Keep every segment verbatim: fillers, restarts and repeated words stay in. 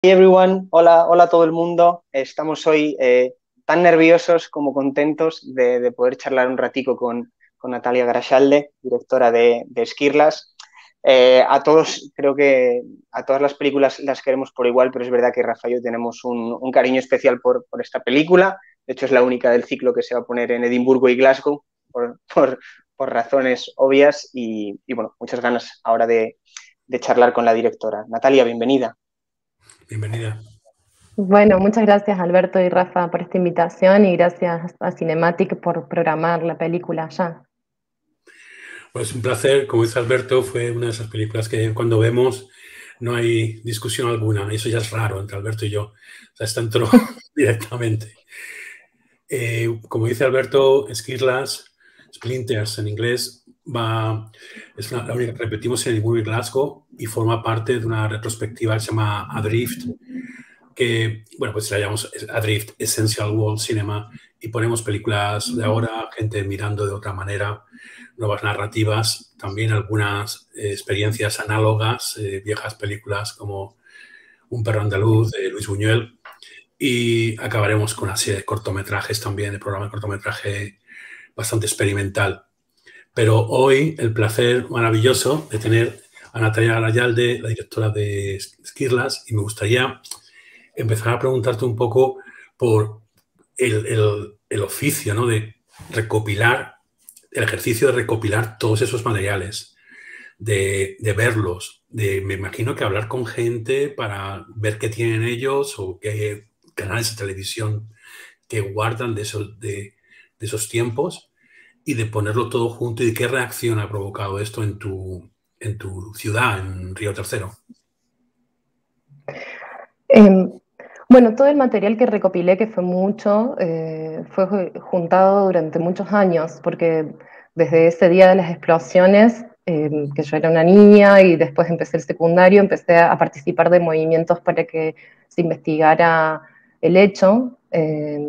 Hey everyone, hola, hola a todo el mundo. Estamos hoy eh, tan nerviosos como contentos de, de poder charlar un ratico con, con Natalia Garashalde, directora de, de Esquirlas. Eh, a todos, creo que a todas las películas las queremos por igual, pero es verdad que Rafa y yo tenemos un, un cariño especial por, por, esta película. De hecho, es la única del ciclo que se va a poner en Edimburgo y Glasgow por, por, por razones obvias. Y, y, bueno, muchas ganas ahora de, de charlar con la directora. Natalia, bienvenida. Bienvenida. Bueno, muchas gracias Alberto y Rafa por esta invitación y gracias a Cinematic por programar la película ya. Pues un placer, como dice Alberto, fue una de esas películas que cuando vemos no hay discusión alguna. Eso ya es raro entre Alberto y yo. O sea, está entró directamente. Eh, como dice Alberto, Esquirlas, Splinters en inglés, va, es la, la única que repetimos en Edimburgo y Glasgow y forma parte de una retrospectiva que se llama Adrift, que, bueno, pues la llamamos Adrift Essential World Cinema y ponemos películas de ahora, gente mirando de otra manera, nuevas narrativas, también algunas eh, experiencias análogas, eh, viejas películas como Un perro andaluz de Luis Buñuel y acabaremos con una serie de cortometrajes también, de programa de cortometraje bastante experimental. Pero hoy el placer maravilloso de tener a Natalia Garayalde, la directora de Esquirlas, y me gustaría empezar a preguntarte un poco por el, el, el oficio, ¿no? De recopilar, el ejercicio de recopilar todos esos materiales, de, de verlos, de, me imagino que hablar con gente para ver qué tienen ellos o qué canales de televisión que guardan de esos, de, de esos tiempos y de ponerlo todo junto y qué reacción ha provocado esto en tu, en tu ciudad, en Río Tercero. Eh, bueno, todo el material que recopilé, que fue mucho, eh, fue juntado durante muchos años, porque desde ese día de las explosiones, eh, que yo era una niña y después empecé el secundario, empecé a participar de movimientos para que se investigara el hecho. Eh,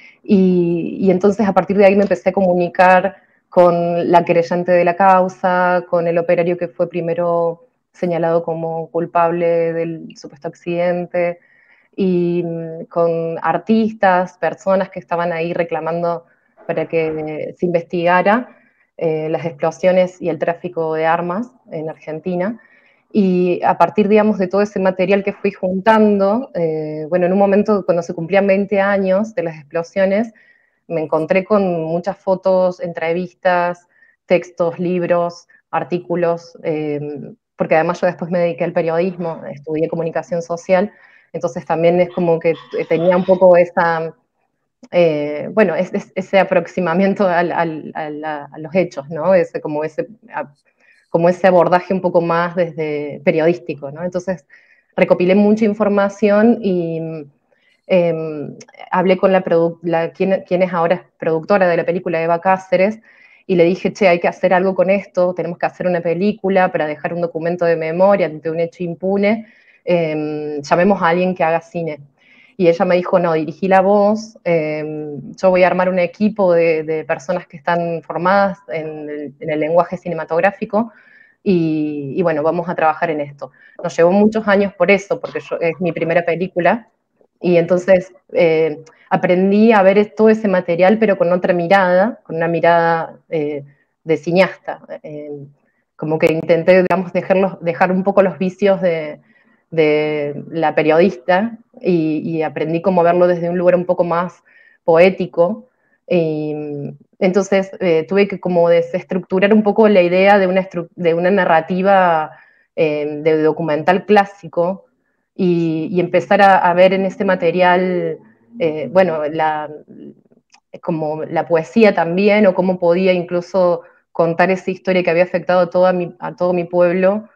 y, y entonces a partir de ahí me empecé a comunicar con la querellante de la causa, con el operario que fue primero señalado como culpable del supuesto accidente, y mm, con artistas, personas que estaban ahí reclamando para que se investigara eh, las explosiones y el tráfico de armas en Argentina. Y a partir, digamos, de todo ese material que fui juntando, eh, bueno, en un momento cuando se cumplían veinte años de las explosiones, me encontré con muchas fotos, entrevistas, textos, libros, artículos, eh, porque además yo después me dediqué al periodismo, estudié comunicación social, entonces también es como que tenía un poco esa, eh, bueno, es, es, ese aproximamiento al, al, al, a los hechos, ¿no? Ese, como, ese, a, como ese abordaje un poco más desde periodístico, ¿no? Entonces recopilé mucha información y eh, hablé con la, la quien, quien, es ahora productora de la película, Eva Cáceres, y le dije, che, hay que hacer algo con esto, tenemos que hacer una película para dejar un documento de memoria ante un hecho impune, eh, llamemos a alguien que haga cine. Y ella me dijo, no, dirigí la voz, eh, yo voy a armar un equipo de, de personas que están formadas en el, en el lenguaje cinematográfico, y, y, bueno, vamos a trabajar en esto. Nos llevó muchos años por eso, porque yo, es mi primera película, y entonces eh, aprendí a ver todo ese material, pero con otra mirada, con una mirada eh, de cineasta. Eh, como que intenté, digamos, dejarlos, dejar un poco los vicios de, de la periodista y, y, aprendí como a verlo desde un lugar un poco más poético. Y entonces eh, tuve que como desestructurar un poco la idea de una, de una narrativa eh, de documental clásico, y, y empezar a, a, ver en este material, eh, bueno, la, como la poesía también, o cómo podía incluso contar esa historia que había afectado a, toda mi, a todo mi pueblo,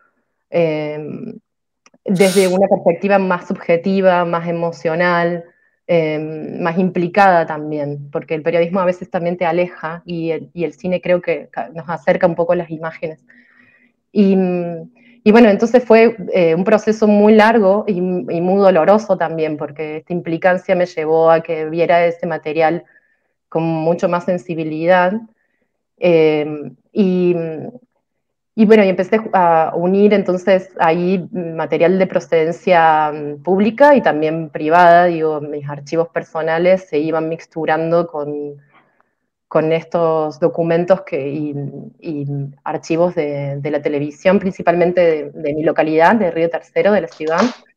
eh, desde una perspectiva más subjetiva, más emocional, eh, más implicada también, porque el periodismo a veces también te aleja, y el, y el cine creo que nos acerca un poco a las imágenes. Y, y bueno, entonces fue eh, un proceso muy largo y, y muy doloroso también, porque esta implicancia me llevó a que viera ese material con mucho más sensibilidad. Eh, y, Y bueno, y empecé a unir entonces ahí material de procedencia pública y también privada, digo, mis archivos personales se iban mixturando con, con estos documentos que, y, y archivos de, de, la televisión, principalmente de, de mi localidad, de Río Tercero, de la ciudad,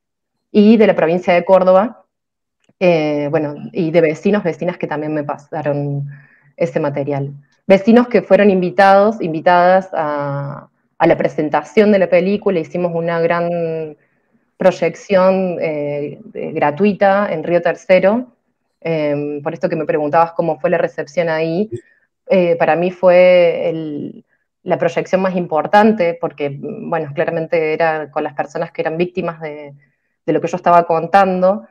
y de la provincia de Córdoba, eh, bueno, y de vecinos, vecinas que también me pasaron ese material. Vecinos que fueron invitados, invitadas a, a la presentación de la película, hicimos una gran proyección eh, gratuita en Río Tercero, eh, por esto que me preguntabas cómo fue la recepción ahí, eh, para mí fue el, la proyección más importante, porque, bueno, claramente era con las personas que eran víctimas de, de lo que yo estaba contando,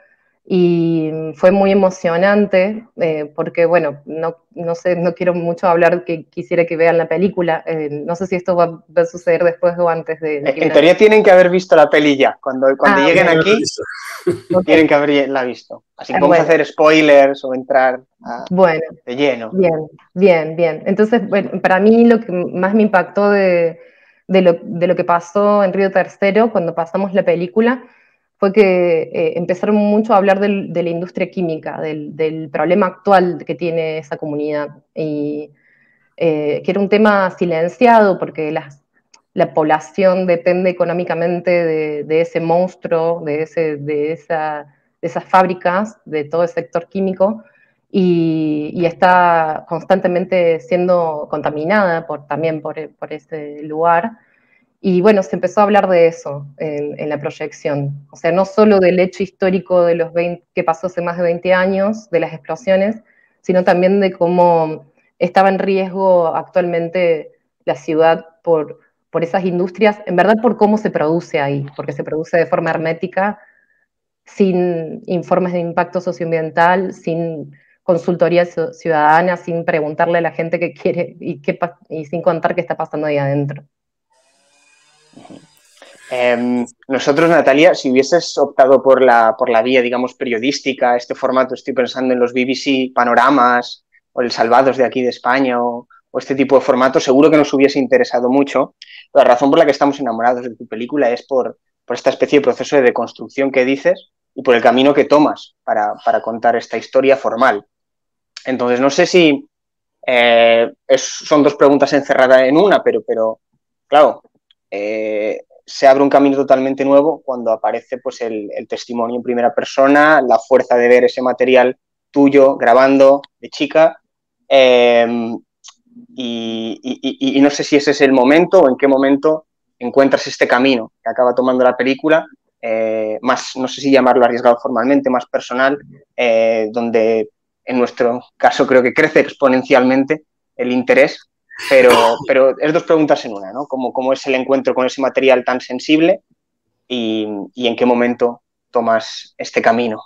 y fue muy emocionante, eh, porque, bueno, no, no sé, no quiero mucho hablar, que quisiera que vean la película, eh, no sé si esto va, va a suceder después o antes de, de que En teoría tienen que haber visto la peli ya, cuando, cuando ah, lleguen bueno, aquí okay. Tienen que haberla visto, así que vamos bueno, a hacer spoilers o entrar a, bueno, de lleno. Bien, bien, bien. Entonces, bueno, para mí lo que más me impactó de, de, lo, de lo que pasó en Río Tercero cuando pasamos la película fue que eh, empezaron mucho a hablar del, de la industria química, del, del, problema actual que tiene esa comunidad, y eh, que era un tema silenciado porque las, la población depende económicamente de, de ese monstruo, de, ese, de, esa, de esas fábricas, de todo el sector químico, y, y está constantemente siendo contaminada por, también por, por ese lugar. Y bueno, se empezó a hablar de eso en, en la proyección. O sea, no solo del hecho histórico de los veinte, que pasó hace más de veinte años, de las explosiones, sino también de cómo estaba en riesgo actualmente la ciudad por, por esas industrias, en verdad por cómo se produce ahí, porque se produce de forma hermética, sin informes de impacto socioambiental, sin consultoría ciudadana, sin preguntarle a la gente qué quiere y, qué, y sin contar qué está pasando ahí adentro. Eh, nosotros, Natalia, si hubieses optado por la, por la vía, digamos, periodística, este formato, estoy pensando en los B B C Panoramas o el Salvados de aquí de España o, o este tipo de formatos, seguro que nos hubiese interesado mucho. La razón por la que estamos enamorados de tu película es por, por esta especie de proceso de deconstrucción que dices y por el camino que tomas para, para contar esta historia formal. Entonces, no sé si eh, es, son dos preguntas encerradas en una, pero, pero claro, eh, se abre un camino totalmente nuevo cuando aparece pues, el, el testimonio en primera persona, la fuerza de ver ese material tuyo grabando de chica, eh, y, y, y no sé si ese es el momento o en qué momento encuentras este camino que acaba tomando la película, eh, más, no sé si llamarlo arriesgado formalmente, más personal, eh, donde en nuestro caso creo que crece exponencialmente el interés, pero, pero es dos preguntas en una, ¿no? ¿Cómo, cómo es el encuentro con ese material tan sensible y, y en qué momento tomas este camino?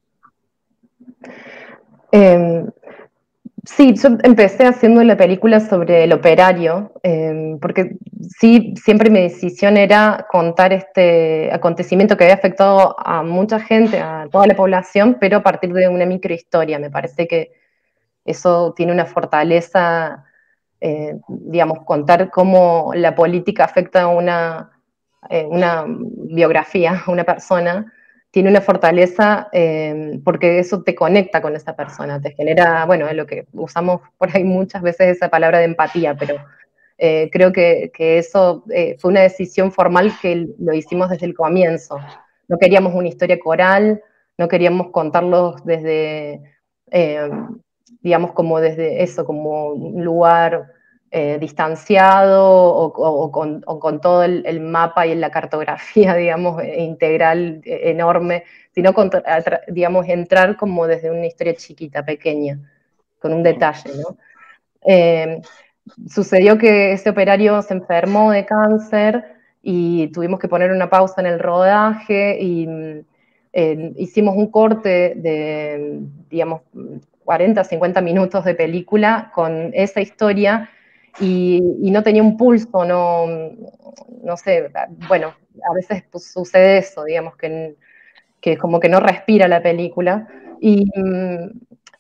Eh, sí, yo empecé haciendo la película sobre el operario, eh, porque sí, siempre mi decisión era contar este acontecimiento que había afectado a mucha gente, a toda la población, pero a partir de una microhistoria. Me parece que eso tiene una fortaleza, eh, digamos, contar cómo la política afecta a una, eh, una biografía, a una persona, tiene una fortaleza eh, porque eso te conecta con esa persona, te genera, bueno, es lo que usamos por ahí muchas veces esa palabra de empatía, pero eh, creo que, que eso eh, fue una decisión formal que lo hicimos desde el comienzo. No queríamos una historia coral, no queríamos contarlos desde, eh, digamos, como desde eso, como un lugar eh, distanciado o, o, o, con, o, con, todo el, el, mapa y la cartografía, digamos, integral enorme, sino, con, digamos, entrar como desde una historia chiquita, pequeña, con un detalle, ¿no? Eh, sucedió que ese operario se enfermó de cáncer y tuvimos que poner una pausa en el rodaje y eh, hicimos un corte de, digamos, cuarenta, cincuenta minutos de película con esa historia y, y no tenía un pulso, no, no sé, bueno, a veces pues, sucede eso, digamos, que, que como que no respira la película. Y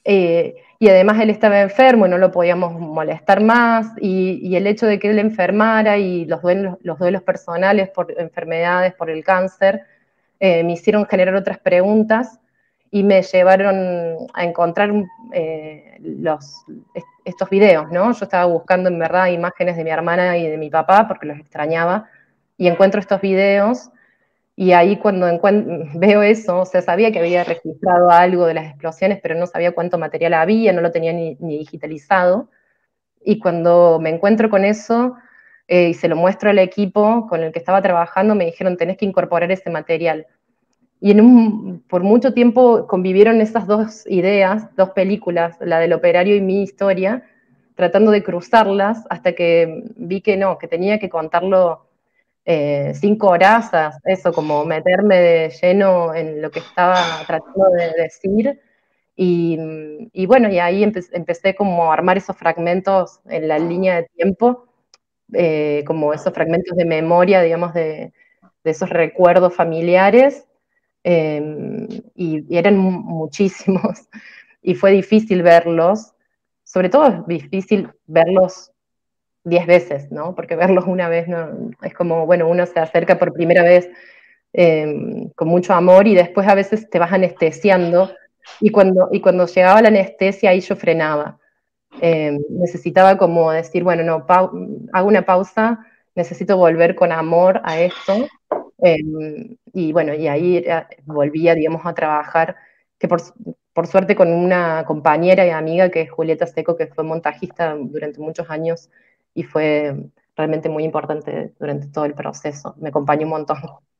Eh, y además él estaba enfermo y no lo podíamos molestar más, y, y el hecho de que él enfermara y los duelos, los duelos personales por enfermedades, por el cáncer, eh, me hicieron generar otras preguntas y me llevaron a encontrar eh, los, estos videos, ¿no? Yo estaba buscando en verdad imágenes de mi hermana y de mi papá porque los extrañaba, y encuentro estos videos. Y ahí cuando veo eso, o sea, sabía que había registrado algo de las explosiones, pero no sabía cuánto material había, no lo tenía ni, ni digitalizado. Y cuando me encuentro con eso eh, y se lo muestro al equipo con el que estaba trabajando, me dijeron, tenés que incorporar ese material. Y en un, por mucho tiempo convivieron esas dos ideas, dos películas, la del operario y mi historia, tratando de cruzarlas hasta que vi que no, que tenía que contarlo eh, cinco horazas, eso, como meterme de lleno en lo que estaba tratando de decir. Y, y bueno, y ahí empe empecé como a armar esos fragmentos en la línea de tiempo, eh, como esos fragmentos de memoria, digamos, de, de esos recuerdos familiares, eh, y, y eran muchísimos, y fue difícil verlos, sobre todo es difícil verlos diez veces, ¿no? Porque verlos una vez no, es como, bueno, uno se acerca por primera vez eh, con mucho amor y después a veces te vas anestesiando, y cuando, y cuando llegaba la anestesia ahí yo frenaba. Eh, necesitaba como decir, bueno, no, hago una pausa, necesito volver con amor a esto. Eh, y bueno, y ahí era, volvía, digamos, a trabajar, que por, por suerte con una compañera y amiga que es Julieta Seco, que fue montajista durante muchos años y fue realmente muy importante durante todo el proceso. Me acompañó un montón.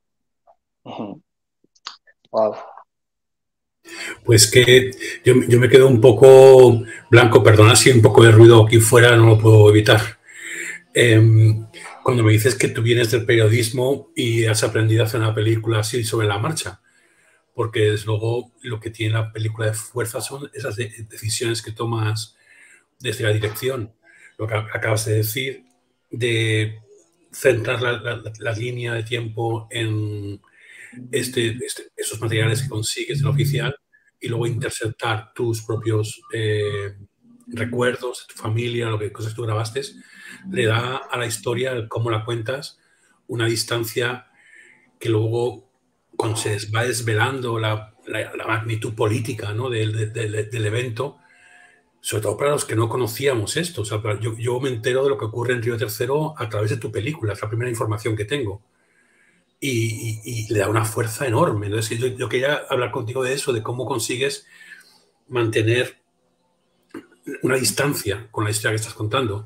Wow. Pues que yo, yo me quedo un poco blanco, perdona si un poco de ruido aquí fuera, no lo puedo evitar. Eh, cuando me dices que tú vienes del periodismo y has aprendido a hacer una película así sobre la marcha, porque desde luego lo que tiene la película de fuerza son esas de, decisiones que tomas desde la dirección. Lo que acabas de decir, de centrar la, la, la línea de tiempo en este, este, esos materiales que consigues del oficial y luego interceptar tus propios eh, recuerdos de tu familia, lo que cosas que tú grabaste, le da a la historia, cómo la cuentas, una distancia que luego, cuando se va desvelando la, la, la magnitud política, ¿no? del, del, del evento, sobre todo para los que no conocíamos esto. O sea, yo, yo me entero de lo que ocurre en Río Tercero a través de tu película, es la primera información que tengo. Y, y, y le da una fuerza enorme. Entonces, yo, yo quería hablar contigo de eso, de cómo consigues mantener una distancia con la historia que estás contando.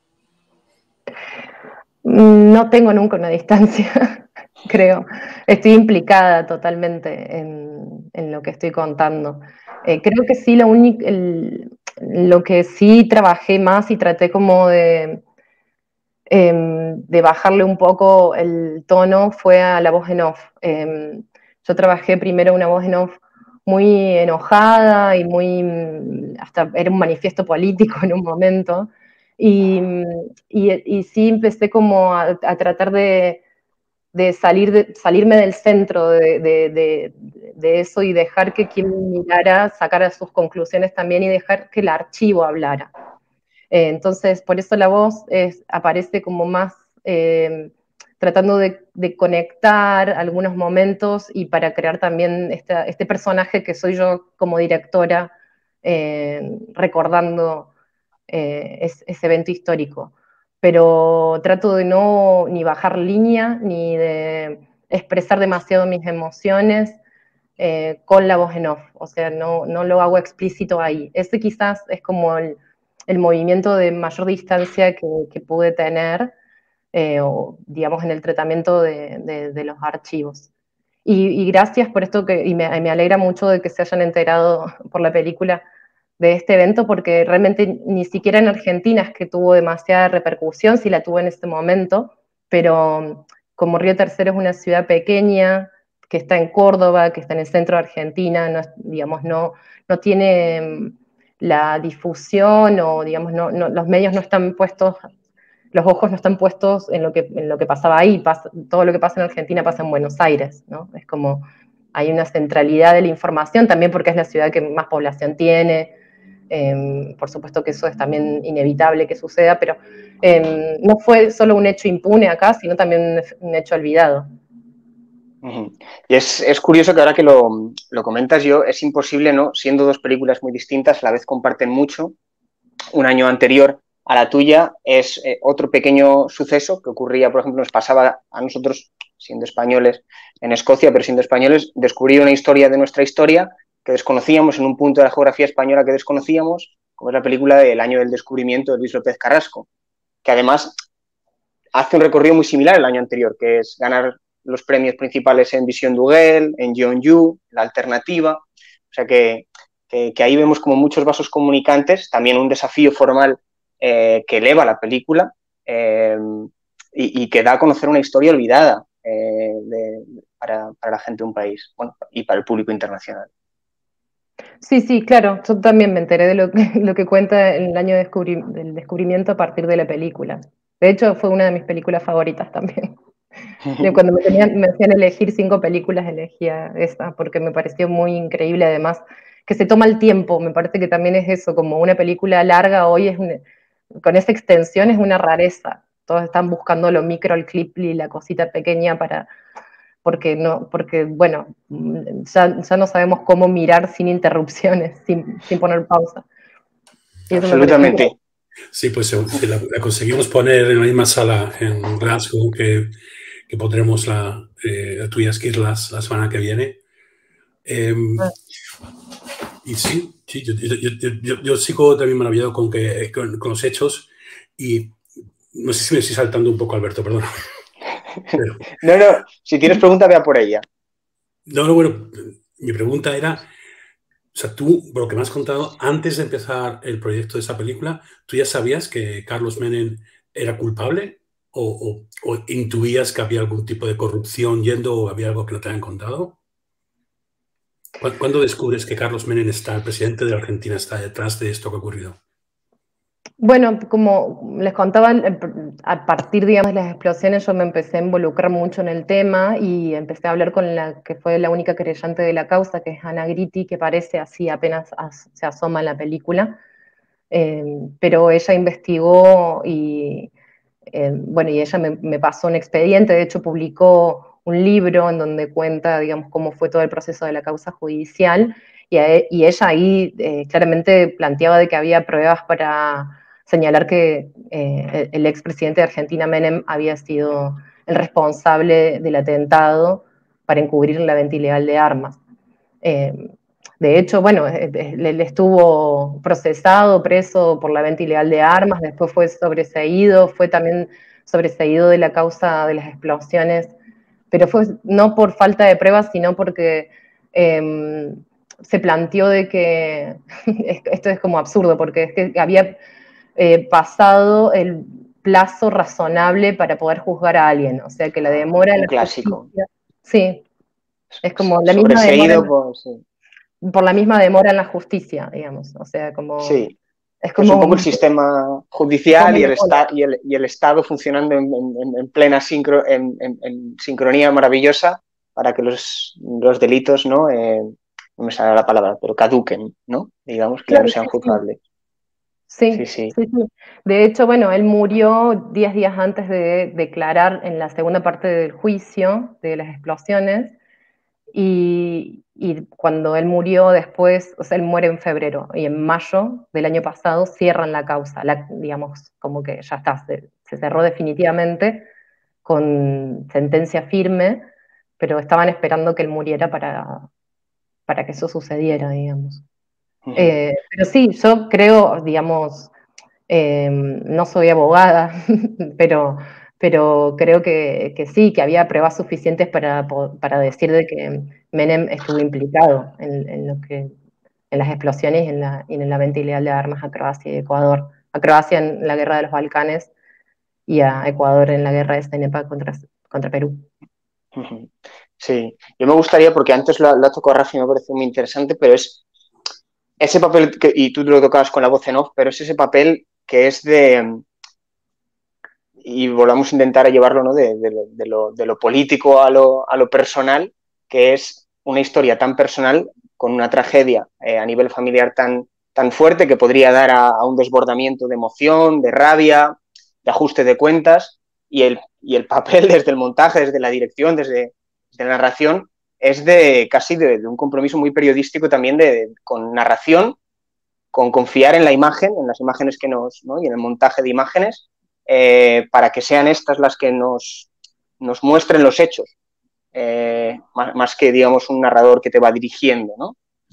No tengo nunca una distancia, creo. Estoy implicada totalmente en, en lo que estoy contando. Eh, creo que sí, lo, único, el, lo que sí trabajé más y traté como de, eh, de bajarle un poco el tono fue a la voz en off. Eh, yo trabajé primero una voz en off muy enojada y muy, hasta era un manifiesto político en un momento. Y, y, y sí empecé como a, a tratar de, de, salir de, salirme del centro de, de, de, de eso y dejar que quien mirara sacara sus conclusiones también y dejar que el archivo hablara. Eh, entonces, por eso la voz es, aparece como más eh, tratando de, de, conectar algunos momentos y para crear también esta, este personaje que soy yo como directora, eh, recordando eh, es, ese evento histórico. Pero trato de no ni bajar línea, ni de expresar demasiado mis emociones eh, con la voz en off. O sea, no, no lo hago explícito ahí. Ese quizás es como el, el movimiento de mayor distancia que, que pude tener, eh, o digamos en el tratamiento de, de, de los archivos. Y, y, gracias por esto, que, y me, me alegra mucho de que se hayan enterado por la película de este evento, porque realmente ni siquiera en Argentina es que tuvo demasiada repercusión, sí la tuvo en este momento, pero como Río Tercero es una ciudad pequeña, que está en Córdoba, que está en el centro de Argentina, no, digamos, no, no tiene la difusión o, digamos, no, no, los medios no están puestos, los ojos no están puestos en lo que, en lo que pasaba ahí, pasa, todo lo que pasa en Argentina pasa en Buenos Aires, ¿no? Es como, hay una centralidad de la información, también porque es la ciudad que más población tiene. Eh, por supuesto que eso es también inevitable que suceda, pero eh, no fue solo un hecho impune acá, sino también un, un hecho olvidado. Uh-huh. Y es, es curioso que ahora que lo, lo comentas yo, es imposible, ¿no? Siendo dos películas muy distintas, a la vez comparten mucho. Un año anterior a la tuya es eh, otro pequeño suceso que ocurría, por ejemplo, nos pasaba a nosotros, siendo españoles, en Escocia, pero siendo españoles, descubrir una historia de nuestra historia que desconocíamos, en un punto de la geografía española que desconocíamos, como es la película del Año del Descubrimiento de Luis López Carrasco, que además hace un recorrido muy similar al año anterior, que es ganar los premios principales en Vision Google, en Jeonju, La Alternativa, o sea que, que, que ahí vemos como muchos vasos comunicantes, también un desafío formal eh, que eleva la película eh, y, y que da a conocer una historia olvidada eh, de, para, para la gente de un país, bueno, y para el público internacional. Sí, sí, claro, yo también me enteré de lo que, lo que cuenta el año de descubri del descubrimiento a partir de la película. De hecho, fue una de mis películas favoritas también. Cuando me, tenían, me hacían elegir cinco películas, elegía esa, porque me pareció muy increíble, además, que se toma el tiempo, me parece que también es eso, como una película larga hoy, es una, con esa extensión es una rareza. Todos están buscando lo micro, el clip y la cosita pequeña para... Porque, no, porque bueno, ya, ya no sabemos cómo mirar sin interrupciones, sin, sin poner pausa. Y eso me parece Absolutamente. increíble. Sí, pues si la, la conseguimos poner en la misma sala en Glasgow que, que pondremos la, eh, la tuya Esquirlas la semana que viene. Eh, Ah. Y sí, sí yo, yo, yo, yo, yo sigo también maravillado con, que, con, con los hechos y no sé si me estoy saltando un poco, Alberto, perdona. Pero, no, no, si tienes pregunta, vea por ella. No, no, bueno, mi pregunta era, o sea, tú, por lo que me has contado, antes de empezar el proyecto de esa película, ¿tú ya sabías que Carlos Menem era culpable? ¿O, o, o intuías que había algún tipo de corrupción yendo o había algo que no te habían contado? ¿Cuándo descubres que Carlos Menem está, el presidente de Argentina, está detrás de esto que ha ocurrido? Bueno, como les contaba, a partir, digamos, de las explosiones yo me empecé a involucrar mucho en el tema y empecé a hablar con la que fue la única querellante de la causa, que es Ana Gritti, que parece así apenas as, se asoma en la película, eh, pero ella investigó y, eh, bueno, y ella me, me pasó un expediente, de hecho publicó un libro en donde cuenta, digamos, cómo fue todo el proceso de la causa judicial, y, a, y ella ahí eh, claramente planteaba de que había pruebas para señalar que eh, el expresidente de Argentina, Menem, había sido el responsable del atentado para encubrir la venta ilegal de armas. Eh, de hecho, bueno, él estuvo procesado, preso por la venta ilegal de armas, después fue sobreseído, fue también sobreseído de la causa de las explosiones, pero fue no por falta de pruebas, sino porque eh, se planteó de que, esto es como absurdo, porque es que había eh, pasado el plazo razonable para poder juzgar a alguien, o sea que la demora en Un la clásico. justicia, sí, es como la misma demora Sobreseído en, por... Sí. por la misma demora en la justicia, digamos, o sea, como... Sí. Es Pues un como poco el sistema judicial y el, esta, y el, y el Estado funcionando en, en, en plena sincro, en, en, en sincronía maravillosa para que los, los delitos, ¿no? Eh, no me sale la palabra, pero caduquen, ¿no? Digamos, que ya no claro, sean sí, juzgables. sí, Sí, sí. sí, sí. De hecho, bueno, él murió diez días antes de declarar en la segunda parte del juicio de las explosiones. Y, y, cuando él murió después, o sea, él muere en febrero, y en mayo del año pasado cierran la causa, la, digamos, como que ya está, se, se cerró definitivamente con sentencia firme, pero estaban esperando que él muriera para, para que eso sucediera, digamos. Uh-huh. Eh, pero sí, yo creo, digamos, eh, no soy abogada, pero, pero creo que, que, sí, que había pruebas suficientes para, para decir de que Menem estuvo implicado en, en, lo que, en las explosiones y en, la, y en la venta ilegal de armas a Croacia y Ecuador. A Croacia en la guerra de los Balcanes y a Ecuador en la guerra de Cenepa contra, contra Perú. Uh-huh. Sí, yo me gustaría, porque antes lo, lo ha tocado Rafi, me parece muy interesante, pero es ese papel, que, y tú lo tocabas con la voz en off, pero es ese papel que es de, y volvamos a intentar llevarlo, ¿no? de, de, de, lo, de lo político a lo, a lo personal, que es una historia tan personal con una tragedia eh, a nivel familiar tan, tan fuerte que podría dar a, a un desbordamiento de emoción, de rabia, de ajuste de cuentas, y el, y el papel desde el montaje, desde la dirección, desde, desde la narración, es de casi de, de un compromiso muy periodístico también de, de, con narración, con confiar en la imagen, en las imágenes que nos, ¿no? y en el montaje de imágenes, eh, para que sean estas las que nos, nos muestren los hechos, eh, más, más que, digamos, un narrador que te va dirigiendo, ¿no?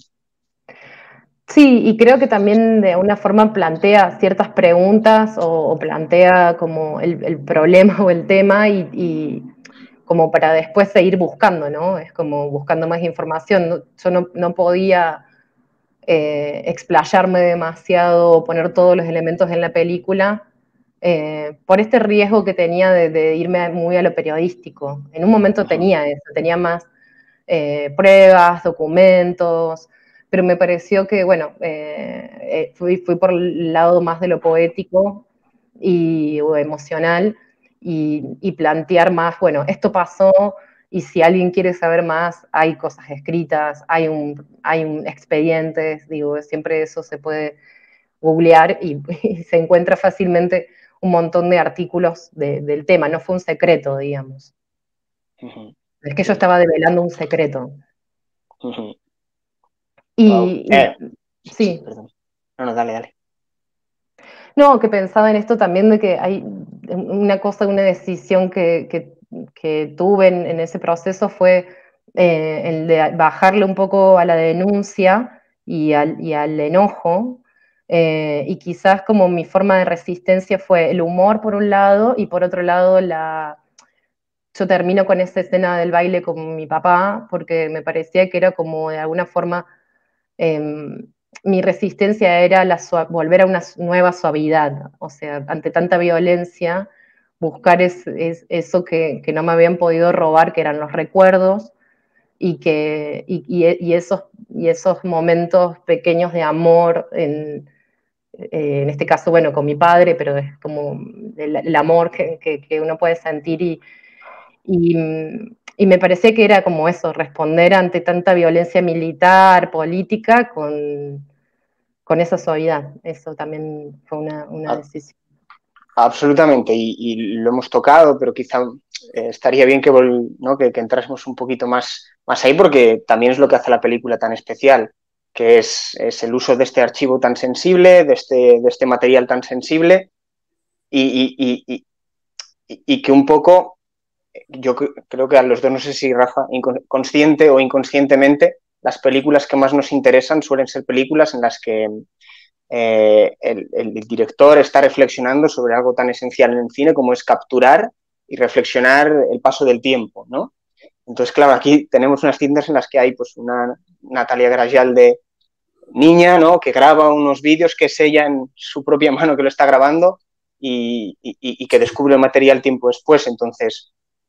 Sí, y creo que también de alguna forma plantea ciertas preguntas o, o plantea como el, el problema o el tema y, y como para después seguir buscando, ¿no? Es como buscando más información. No, yo no, no podía eh, explayarme demasiado, poner todos los elementos en la película, eh, por este riesgo que tenía de, de irme muy a lo periodístico. En un momento uh-huh. tenía eso, tenía más eh, pruebas, documentos, pero me pareció que, bueno, eh, eh, fui, fui por el lado más de lo poético y o emocional y, y plantear más, bueno, esto pasó y si alguien quiere saber más, hay cosas escritas, hay un, hay un expedientes, digo, siempre eso se puede googlear y, y se encuentra fácilmente un montón de artículos de, del tema, no fue un secreto, digamos. Uh-huh. Es que yo estaba develando un secreto. Uh-huh. Y, wow. eh, y sí. Perdón. No, no, dale, dale. No, que pensaba en esto también de que hay una cosa, una decisión que, que, que tuve en, en, ese proceso fue eh, el de bajarle un poco a la denuncia y al, y al enojo, eh, y quizás como mi forma de resistencia fue el humor por un lado y por otro lado la... Yo termino con esa escena del baile con mi papá porque me parecía que era como de alguna forma... Eh, mi resistencia era la volver a una nueva suavidad, o sea, ante tanta violencia, buscar es, es, eso que, que no me habían podido robar, que eran los recuerdos, y, que, y, y, y, esos, y esos momentos pequeños de amor, en, eh, en este caso, bueno, con mi padre, pero es como el, el amor que, que, que uno puede sentir y, y Y me parecía que era como eso, responder ante tanta violencia militar, política, con, con esa suavidad. Eso también fue una, una decisión. Absolutamente, y, y lo hemos tocado, pero quizá eh, estaría bien que, vol, ¿no? que, que entrásemos un poquito más, más ahí, porque también es lo que hace la película tan especial, que es, es el uso de este archivo tan sensible, de este, de este material tan sensible, y, y, y, y, y que un poco... Yo creo que a los dos, no sé si Rafa, consciente o inconscientemente, las películas que más nos interesan suelen ser películas en las que eh, el, el director está reflexionando sobre algo tan esencial en el cine como es capturar y reflexionar el paso del tiempo, ¿no? Entonces, claro, aquí tenemos unas cintas en las que hay pues una Natalia Grajal de niña, ¿no? Que graba unos vídeos, que es ella en su propia mano que lo está grabando y, y, y que descubre el material tiempo después. Entonces,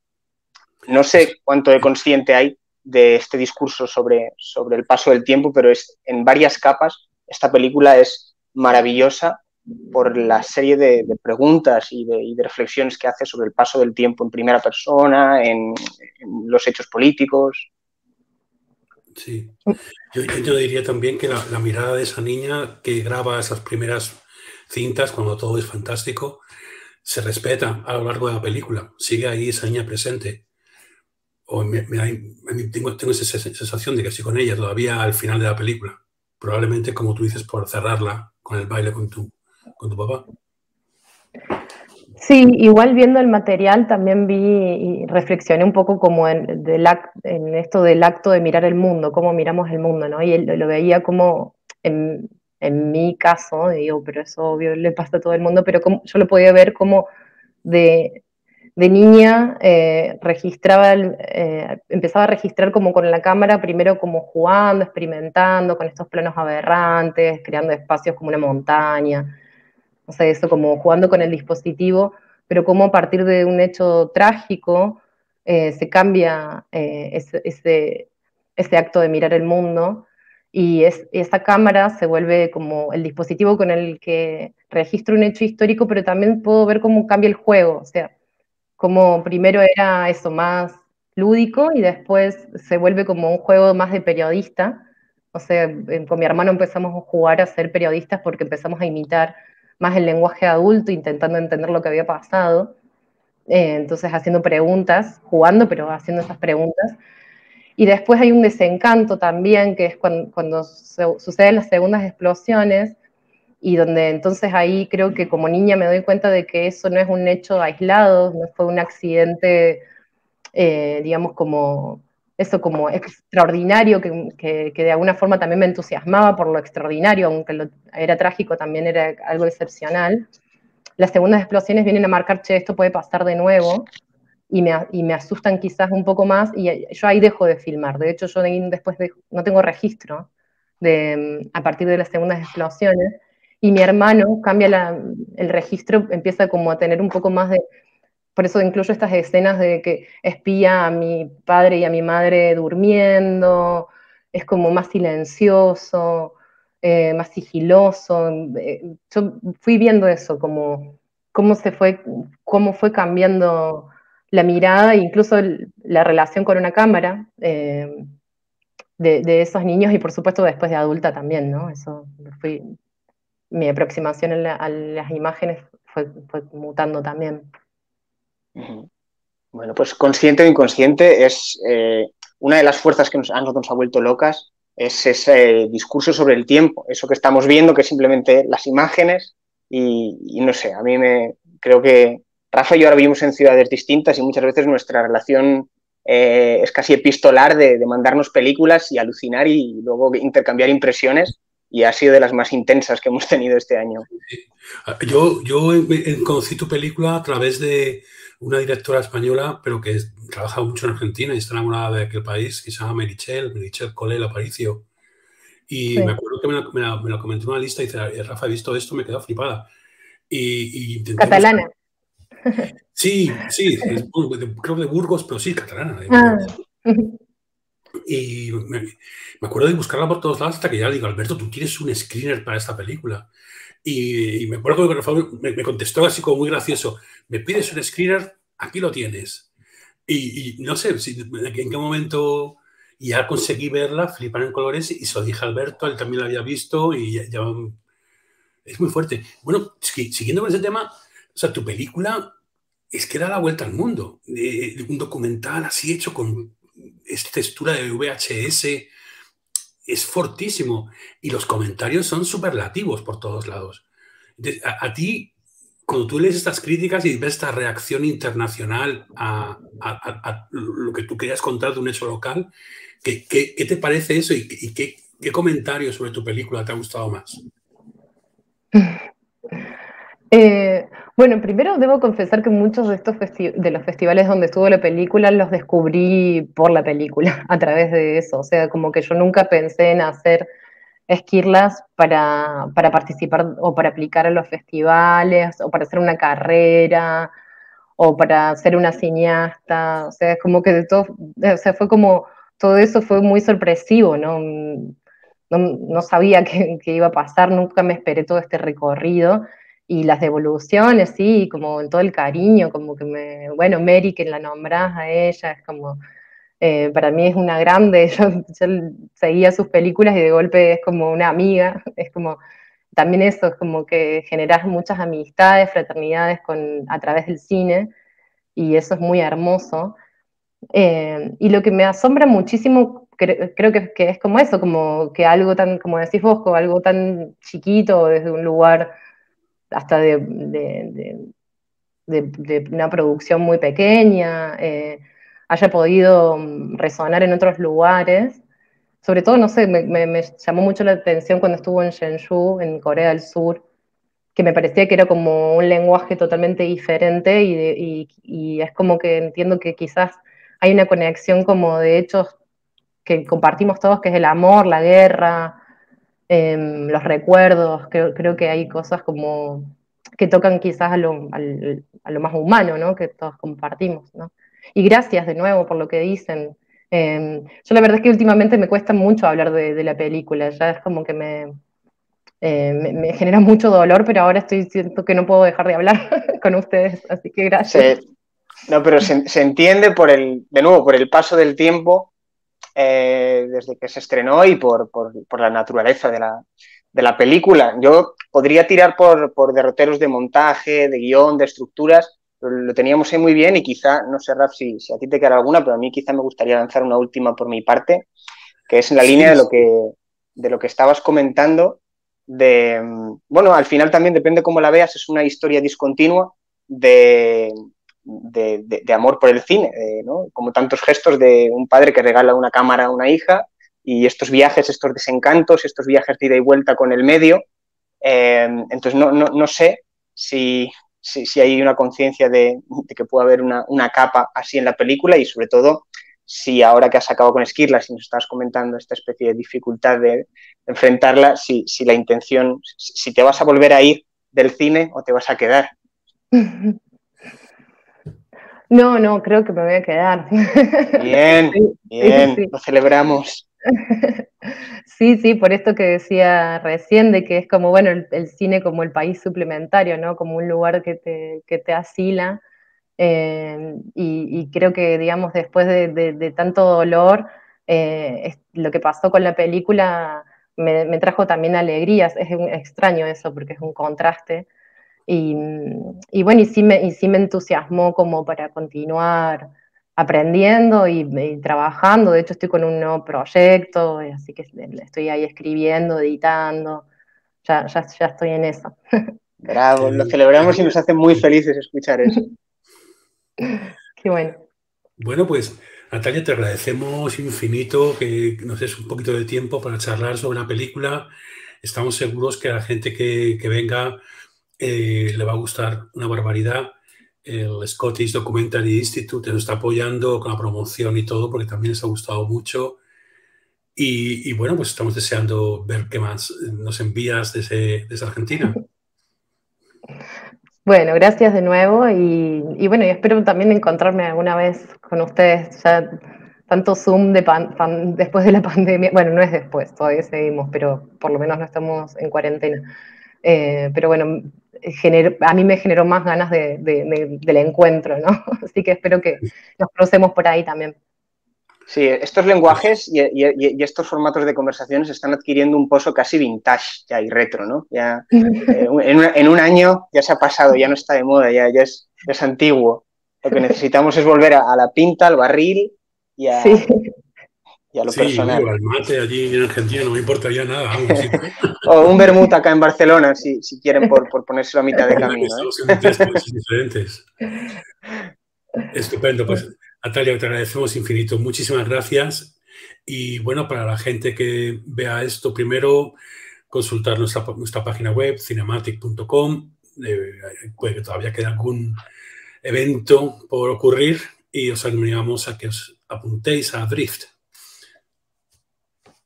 no sé cuánto de consciente hay de este discurso sobre, sobre el paso del tiempo, pero es en varias capas. Esta película es maravillosa por la serie de, de preguntas y de, y de reflexiones que hace sobre el paso del tiempo en primera persona, en, en los hechos políticos. Sí, yo, yo diría también que la, la mirada de esa niña que graba esas primeras cintas cuando todo es fantástico se respeta a lo largo de la película, sigue ahí esa niña presente. O me, me, me, tengo, tengo esa sensación de que estoy con ella todavía al final de la película. Probablemente, como tú dices, por cerrarla con el baile con tu, con tu papá. Sí, igual viendo el material también vi y reflexioné un poco como en, del act, en esto del acto de mirar el mundo, cómo miramos el mundo, ¿no? Y él, lo veía como, en, en mi caso, digo, pero eso obvio le pasa a todo el mundo, pero como, yo lo podía ver como de, de niña, eh, registraba, el, eh, empezaba a registrar como con la cámara, primero como jugando, experimentando con estos planos aberrantes, creando espacios como una montaña. O sea, eso como jugando con el dispositivo, pero como a partir de un hecho trágico eh, se cambia eh, ese, ese, ese acto de mirar el mundo y es, esa cámara se vuelve como el dispositivo con el que registro un hecho histórico, pero también puedo ver cómo cambia el juego, o sea, como primero era eso más lúdico y después se vuelve como un juego más de periodista. O sea, con mi hermano empezamos a jugar a ser periodistas porque empezamos a imitar más el lenguaje adulto, intentando entender lo que había pasado. Eh, entonces haciendo preguntas, jugando, pero haciendo esas preguntas. Y después hay un desencanto también, que es cuando, cuando se, suceden las segundas explosiones, y donde entonces ahí creo que como niña me doy cuenta de que eso no es un hecho aislado, no fue un accidente, eh, digamos, como eso, como extraordinario, que, que, que, de alguna forma también me entusiasmaba por lo extraordinario, aunque lo, era trágico, también era algo excepcional. Las segundas explosiones vienen a marcar, che, esto puede pasar de nuevo, y me, y me asustan quizás un poco más, y yo ahí dejo de filmar. De hecho, yo después de, no tengo registro de, a partir de las segundas explosiones, y mi hermano cambia la, el registro, empieza como a tener un poco más de... Por eso incluyo estas escenas de que espía a mi padre y a mi madre durmiendo, es como más silencioso, eh, más sigiloso. Eh, yo fui viendo eso, como cómo se fue, cómo fue cambiando la mirada e incluso el, la relación con una cámara eh, de, de, esos niños y por supuesto después de adulta también, ¿no? Eso fui, mi aproximación a, la, a las imágenes fue, fue mutando también. Bueno, pues consciente o inconsciente es eh, una de las fuerzas que nos, a nosotros nos ha vuelto locas, es ese discurso sobre el tiempo, eso que estamos viendo, que es simplemente las imágenes y, y no sé, a mí me creo que Rafa y yo ahora vivimos en ciudades distintas y muchas veces nuestra relación eh, es casi epistolar de, de mandarnos películas y alucinar y luego intercambiar impresiones, y ha sido de las más intensas que hemos tenido este año. Yo, yo conocí tu película a través de una directora española, pero que trabaja mucho en Argentina y está enamorada de aquel país, que se llama Meritxell, Meritxell Colell Aparicio. Y sí. me acuerdo que me lo, me, lo, me lo comentó en una lista y dice, Rafa, he visto esto, me quedó flipada. Y, y catalana. Buscar... Sí, sí, es, creo que de Burgos, pero sí, catalana. Ah. Y me, me acuerdo de buscarla por todos lados hasta que ya le digo, Alberto, tú tienes un screener para esta película. Y, y me acuerdo que me, me contestó así como muy gracioso, me pides un screener, aquí lo tienes. Y, y no sé si, en qué momento ya conseguí verla, flipar en colores, y se lo dije a Alberto, él también la había visto y ya, ya es muy fuerte. Bueno, siguiendo con ese tema, o sea, tu película es que da la vuelta al mundo. Eh, un documental así hecho con esta textura de V H S es fortísimo y los comentarios son superlativos por todos lados. A, a ti, cuando tú lees estas críticas y ves esta reacción internacional a, a, a, a lo que tú querías contar de un hecho local, ¿qué, qué, qué te parece eso y, y qué, qué comentario sobre tu película te ha gustado más? Eh, bueno, primero debo confesar que muchos de estos de los festivales donde estuvo la película los descubrí por la película, a través de eso. O sea, como que yo nunca pensé en hacer Esquirlas para, para participar o para aplicar a los festivales o para hacer una carrera o para ser una cineasta. O sea, es como que de todo, o sea, fue como, todo eso fue muy sorpresivo, ¿no? No, no sabía qué, qué iba a pasar, nunca me esperé todo este recorrido. Y las devoluciones, sí, como en todo el cariño, como que me, bueno, Mary, que la nombrás a ella, es como, eh, para mí es una grande, yo, yo seguía sus películas y de golpe es como una amiga, es como, también eso, es como que generás muchas amistades, fraternidades con, a través del cine, y eso es muy hermoso. Eh, y lo que me asombra muchísimo, cre creo que, que es como eso, como que algo tan, como decís vos, algo tan chiquito, desde un lugar hasta de, de, de, de, de una producción muy pequeña, eh, haya podido resonar en otros lugares. Sobre todo, no sé, me, me, me llamó mucho la atención cuando estuvo en Jeonju, en Corea del Sur, que me parecía que era como un lenguaje totalmente diferente y, de, y, y es como que entiendo que quizás hay una conexión como de hechos que compartimos todos, que es el amor, la guerra, eh, los recuerdos. Creo, creo que hay cosas como que tocan quizás a lo, a, a lo más humano, ¿no? Que todos compartimos, ¿no? Y gracias de nuevo por lo que dicen. Eh, yo la verdad es que últimamente me cuesta mucho hablar de, de la película, ya es como que me, eh, me, me genera mucho dolor, pero ahora estoy siento que no puedo dejar de hablar con ustedes, así que gracias. Se, No, pero se, se entiende por el, de nuevo, por el paso del tiempo eh, desde que se estrenó y por, por, por la naturaleza de la, de la película. Yo podría tirar por, por derroteros de montaje, de guión, de estructuras, pero lo teníamos ahí muy bien y quizá, no sé, Raf, si, si a ti te queda alguna, pero a mí quizá me gustaría lanzar una última por mi parte, que es en la línea Sí, de lo que, de lo que estabas comentando, de, bueno, al final también depende cómo la veas, es una historia discontinua de, de, de, de amor por el cine, de, ¿no? Como tantos gestos de un padre que regala una cámara a una hija y estos viajes, estos desencantos, estos viajes de ida y vuelta con el medio. Eh, entonces, no, no, no sé si, si, si hay una conciencia de, de que pueda haber una, una capa así en la película y sobre todo si ahora que has acabado con Esquirlas y nos estás comentando esta especie de dificultad de enfrentarla, si, si la intención, si te vas a volver a ir del cine o te vas a quedar. No, no, creo que me voy a quedar. Bien, Sí, sí, bien, sí. lo celebramos. Sí, sí, por esto que decía recién, de que es como, bueno, el, el cine como el país suplementario, ¿no? Como un lugar que te, que te asila. Eh, y, y creo que, digamos, después de, de, de tanto dolor, eh, es, lo que pasó con la película me, me trajo también alegrías. Es un, extraño eso, porque es un contraste. Y, y bueno, y sí, me, y sí me entusiasmó como para continuar aprendiendo y, y trabajando. De hecho, estoy con un nuevo proyecto, así que estoy ahí escribiendo, editando. Ya, ya, ya estoy en eso. Bravo, lo qué, qué celebramos y nos bien. hace muy felices escuchar eso. Qué bueno. Bueno, pues Natalia, te agradecemos infinito que nos des un poquito de tiempo para charlar sobre una película. Estamos seguros que a la gente que, que venga eh, le va a gustar una barbaridad. El Scottish Documentary Institute nos está apoyando con la promoción y todo porque también les ha gustado mucho. Y, y bueno, pues estamos deseando ver qué más nos envías desde, desde Argentina. Bueno, gracias de nuevo y, y bueno, y espero también encontrarme alguna vez con ustedes. Ya tanto Zoom de pan- pan- después de la pandemia, bueno, no es después, todavía seguimos, pero por lo menos no estamos en cuarentena. Eh, pero bueno, generó- a mí me generó más ganas de, de- de- del encuentro, ¿no? Así que espero que nos crucemos por ahí también. Sí, estos lenguajes y, y, y, estos formatos de conversaciones están adquiriendo un pozo casi vintage ya y retro, ¿no? Ya, eh, en, un, en, un año ya se ha pasado, ya no está de moda, ya, ya, es, ya es antiguo. Lo que necesitamos es volver a, a la pinta, al barril y a, Sí, y a lo Sí, oye, personal. al mate allí en Argentina no me importaría nada, vamos. Sí. O un vermut acá en Barcelona, si, si quieren, por, por ponérselo a mitad de Mira que camino, ¿eh? estamos en tres países diferentes. Estupendo, pues Natalia, te agradecemos infinito. Muchísimas gracias. Y bueno, para la gente que vea esto, primero consultar nuestra, nuestra página web, cinematic punto com. Eh, puede que todavía quede algún evento por ocurrir y os animamos a que os apuntéis a Drift.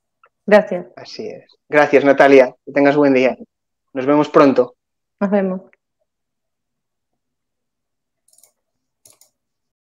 gracias. Así es. Gracias, Natalia. Que tengas buen día. Nos vemos pronto. Nos vemos.